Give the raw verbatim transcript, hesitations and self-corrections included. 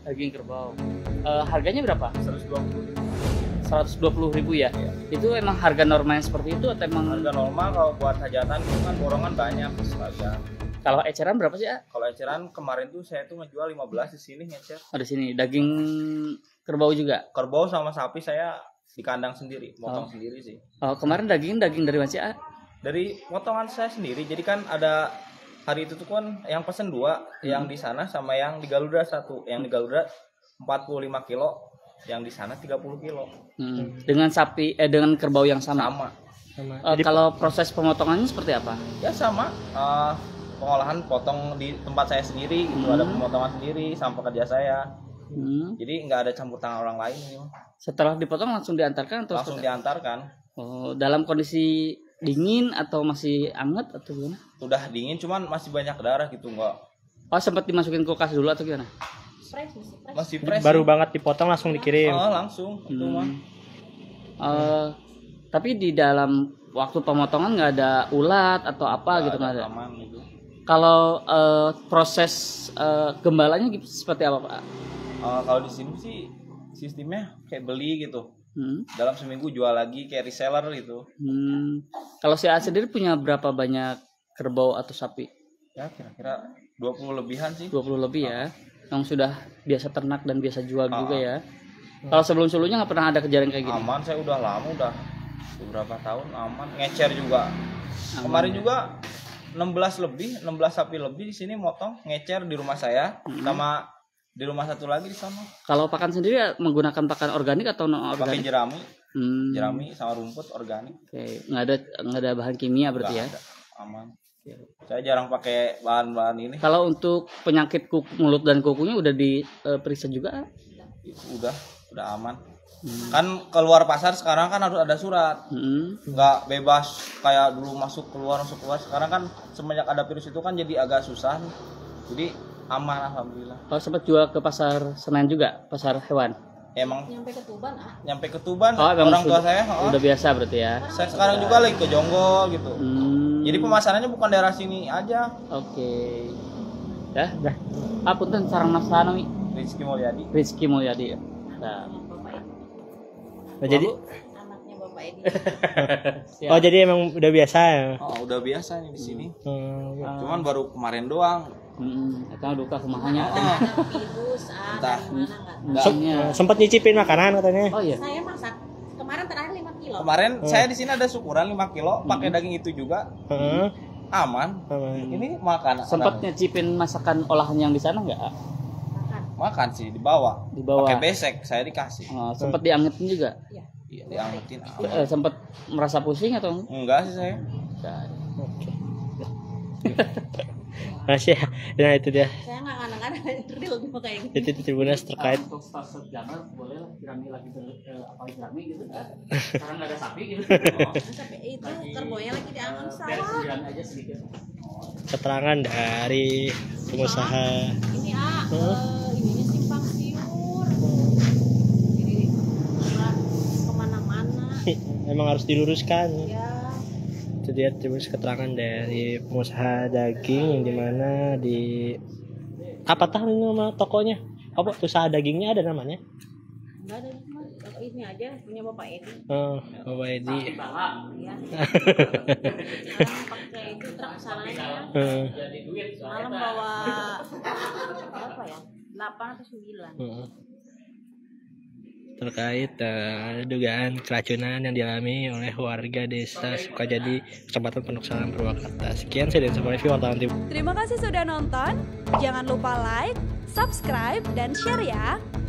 Daging kerbau. Uh, harganya berapa? seratus dua puluh ribu. seratus dua puluh ribu ya? Iya. Itu emang harga normalnya seperti itu atau emang Harga normal kalau buat hajatan itu kan borongan banyak sekalian. kalau eceran berapa sih ya? Kalau eceran kemarin tuh saya tuh ngejual lima belas di sini ngecer. Oh, di sini daging kerbau juga. Kerbau sama sapi saya di kandang sendiri, motong Oh. sendiri sih. Oh, kemarin daging daging dari mana sih? Ah? Dari potongan saya sendiri. Jadi kan ada hari itu tuh kan yang pesen dua, Hmm. yang di sana sama yang di Garuda satu. Yang di Garuda empat puluh lima kilo, yang di sana tiga puluh kilo. Hmm. Dengan sapi eh dengan kerbau yang sama. Sama. Sama. Eh, Jadi kalau proses pemotongannya seperti apa? Ya sama. eh, pengolahan potong di tempat saya sendiri gitu, Hmm. ada pemotongan sendiri sama pekerja saya. Hmm. Jadi nggak ada campur tangan orang lain ini. Setelah dipotong langsung diantarkan atau Langsung seperti apa? diantarkan. Oh, dalam kondisi dingin atau masih hangat atau gimana? Udah dingin cuman masih banyak darah gitu, nggak Oh, sempat dimasukin kulkas dulu atau gimana? Fresh, masih fresh. masih fresh. baru sih. banget dipotong langsung dikirim. Oh, langsung itu mah. Hmm. Eh, tapi di dalam waktu pemotongan nggak ada ulat atau apa gitu nggak ada. Aman gitu. Kalau eh, proses eh, gembalanya gitu, seperti apa Pak? Eh, kalau di sini sih sistemnya kayak beli gitu. Hmm. Dalam seminggu jual lagi kayak reseller gitu. Hmm. Kalau si A sendiri punya berapa banyak kerbau atau sapi? Ya kira-kira dua puluh lebihan sih. dua puluh lebih ya. Yang sudah biasa ternak dan biasa jual Ah. juga ya. Kalau sebelum-sebelumnya nggak pernah ada kejadian kayak gini. Aman, saya udah lama, udah beberapa tahun aman. Ngecer juga. Kemarin juga enam belas lebih, enam belas sapi lebih di sini motong ngecer di rumah saya sama di rumah satu lagi di sana. Kalau pakan sendiri menggunakan pakan organik atau non Pakai organik? jerami, Hmm. jerami sama rumput organik. Oke, nggak ada nggak ada bahan kimia berarti ya. Nggak ada. Aman. Saya jarang pakai bahan-bahan ini. Kalau untuk penyakit kuku, mulut dan kukunya udah diperiksa juga? Udah, udah aman. Hmm. Kan keluar pasar sekarang kan harus ada surat. Hmm. Nggak bebas kayak dulu masuk keluar masuk keluar. Sekarang kan semenjak ada virus itu kan jadi agak susah. Jadi aman alhamdulillah. Kalau sempat jual ke pasar Senen juga, pasar hewan. Emang Nyampe ke Tuban ah. nyampe ke Tuban Oh, memang orang tua sudah- saya. oh. Udah biasa berarti ya. Saya sekarang juga lagi ke Jonggol gitu. Hmm. Jadi pemasarannya bukan daerah sini aja. Oke. Ya, dah. Ah, punten sareng Mas Hanomi, Rizky Mulyadi. Rizky Mulyadi. Nah, Bapak Edi. Nah, jadi Anaknya Bapak Edi. siap. oh jadi emang udah biasa ya. Oh, udah biasa nih di sini. Hmm. Cuman baru kemarin doang. Hmm, eta duka kumahanya. Oh, Virus ah, Entah. dari mana enggak. Enggak. Sem- Enggaknya. sempat nyicipin makanan katanya. Oh iya. Saya masak kemarin terakhir lima kilo. Kemarin saya di sini ada syukuran lima kilo, pakai daging itu juga. Heeh. Aman. Sama. Ini makan. Sempat nyicipin masakan olahan yang di sana nggak? Makan. Makan sih dibawa. Dibawa. Pakai besek saya dikasih. Oh, sempat diangetin juga. Iya. Iya, diangetin. Eh, sempat merasa pusing atau enggak? Enggak sih saya. Oke. Masih ya. Nah itu dia. Saya enggak kadang-kadang real gitu kayak gitu. Itu Tribuners terkait untuk stasiun Jamal boleh lah jerami lagi eh, apa jerami gitu kan. Sekarang nggak ada sapi gitu. Sampai itu kerbonya lagi diangon sawah. Jerami aja sedikit. keterangan dari pengusaha. Ini ah, eh, ininya simpang siur. Jadi nggak kemana-mana. Emang harus diluruskan. Ya. Itu dia terus keterangan dari pengusaha daging yang dimana di apa tahu nama tokonya? Apa usaha dagingnya ada namanya? Enggak ada cuma kalau ini aja punya Bapak Edi. Oh, Bapak Edi. Ya. Sekarang pakai itu truk sananya. Heeh. Malam bawa berapa ya? delapan atau sembilan. Heeh. Terkait uh, dugaan keracunan yang dialami oleh warga desa Sukajadi, Kecamatan Penuksaran, Purwakarta. Sekian saya dan semua review wartawan tim. Terima kasih sudah nonton. Jangan lupa like, subscribe, dan share ya.